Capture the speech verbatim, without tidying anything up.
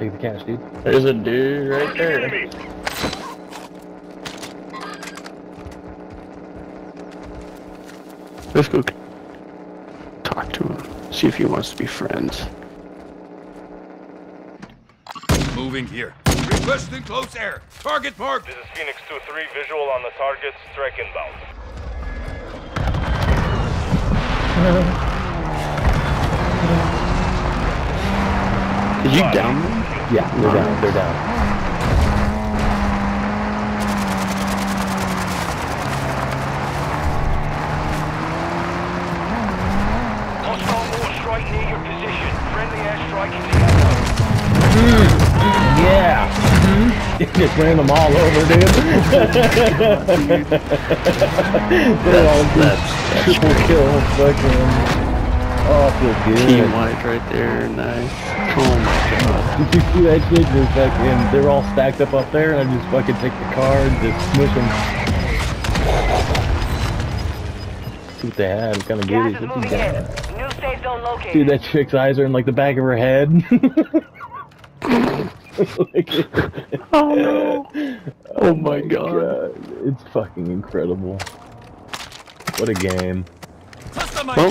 Take the cash, dude. There's a dude right there. Let's go talk to him. See if he wants to be friends. Moving here. Requesting close air. Target marked. This is Phoenix two three, visual on the target, strike inbound. Did you down them? Yeah, they're down, they're down. Hostile mortar strike near your position. Friendly airstrike in the area. Mm, yeah! Just ran them all over, dude. They're all just triple kill, fucking. Oh, I feel good. Team white right there, nice. Oh my god. Did you see that shit? Just fucking, they're all stacked up up there, and I just fucking take the car and just smush them. See what they had. Kind of Gas good. is moving in. New safe zone located. Dude, that chick's eyes are in like the back of her head. Oh no. Oh my god. god. It's fucking incredible. What a game. Customize. Well,